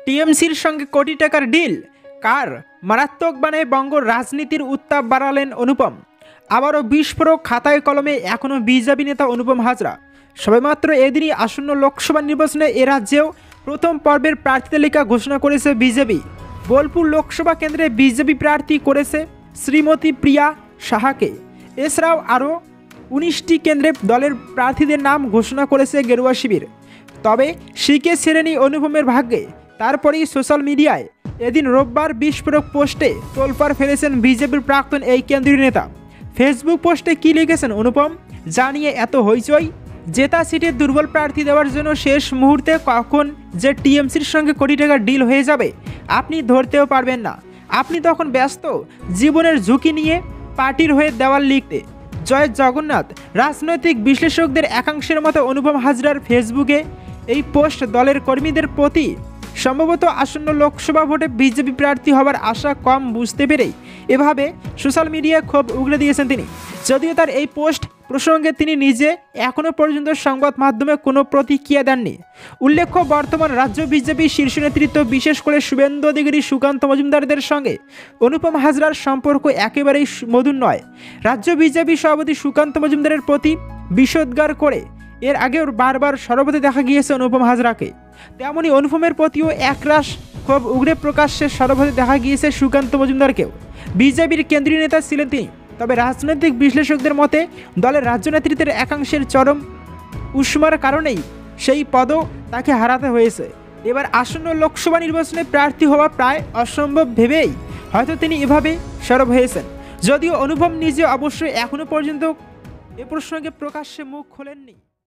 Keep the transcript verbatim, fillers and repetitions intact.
টিএমসির সঙ্গে কোটি টাকার ডিল কার? মারাত্মক বানায় বঙ্গ রাজনীতির উত্তাপ বাড়ালেন অনুপম। আবারও বিস্ফোরক খাতায় কলমে এখনও বিজেপি নেতা অনুপম হাজরা। সবেমাত্র এদিনই আসন্ন লোকসভা নির্বাচনে এ রাজ্যেও প্রথম পর্বের প্রার্থী তালিকা ঘোষণা করেছে বিজেপি। বোলপুর লোকসভা কেন্দ্রে বিজেপি প্রার্থী করেছে শ্রীমতী প্রিয়া সাহাকে। এছাড়াও আরও উনিশটি কেন্দ্রে দলের প্রার্থীদের নাম ঘোষণা করেছে গেরুয়া শিবির। তবে শিকে ছেড়েনি অনুপমের ভাগ্যে। তারপরেই সোশ্যাল মিডিয়ায় এদিন রোববার বিস্ফোরক পোস্টে তোলপাড় ফেলেছেন বিজেপির প্রাক্তন এই কেন্দ্রীয় নেতা। ফেসবুক পোস্টে কী লিখেছেন অনুপম, জানিয়ে এত হইচই? জেতা সিটের দুর্বল প্রার্থী দেওয়ার জন্য শেষ মুহূর্তে কখন যে টিএমসির সঙ্গে কোটি টাকার ডিল হয়ে যাবে আপনি ধরতেও পারবেন না। আপনি তখন ব্যস্ত জীবনের ঝুঁকি নিয়ে পার্টির হয়ে দেওয়াল লিখতে। জয় জগন্নাথ। রাজনৈতিক বিশ্লেষকদের একাংশের মতো অনুপম হাজরার ফেসবুকে এই পোস্ট দলের কর্মীদের প্রতি সম্ভবত আসন্ন লোকসভা ভোটে বিজেপি প্রার্থী হবার আশা কম বুঝতে পেরেই এভাবে সোশ্যাল মিডিয়ায় ক্ষোভ উগড়ে দিয়েছেন তিনি। যদিও তার এই পোস্ট প্রসঙ্গে তিনি নিজে এখনও পর্যন্ত সংবাদ মাধ্যমে কোনো প্রতিক্রিয়া দেননি। উল্লেখ্য, বর্তমান রাজ্য বিজেপি শীর্ষ নেতৃত্ব বিশেষ করে শুভেন্দু অধিকারী, সুকান্ত মজুমদারদের সঙ্গে অনুপম হাজরার সম্পর্ক একেবারেই মধুর নয়। রাজ্য বিজেপি সভাপতি সুকান্ত মজুমদারের প্রতি বিষোদ্গার করে এর আগেও বারবার সরবতে দেখা গিয়েছে অনুপম হাজরাকে। তেমনই অনুপমের প্রতিও একরাশ ক্ষোভ উগড়ে প্রকাশ্যে সরবতে দেখা গিয়েছে সুকান্ত মজুমদারকেও। বিজেপির কেন্দ্রীয় নেতা ছিলেন তিনি। তবে রাজনৈতিক বিশ্লেষকদের মতে দলের রাজ্য নেতৃত্বের একাংশের চরম উষ্মার কারণেই সেই পদও তাকে হারাতে হয়েছে। এবার আসন্ন লোকসভা নির্বাচনে প্রার্থী হওয়া প্রায় অসম্ভব ভেবেই হয়তো তিনি এভাবে সরব হয়েছেন। যদিও অনুপম নিজে অবশ্যই এখনও পর্যন্ত এ প্রসঙ্গে প্রকাশ্যে মুখ খোলেননি।